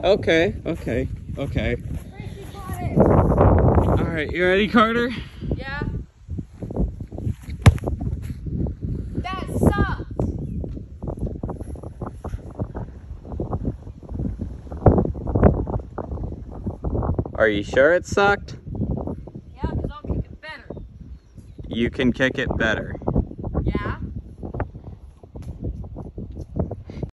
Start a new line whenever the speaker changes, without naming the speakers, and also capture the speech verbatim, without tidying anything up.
Okay, okay, okay. All right, you ready, Carter?
Yeah. That sucked.
Are you sure it sucked?
Yeah, because I'll kick it better.
You can kick it better.
Yeah.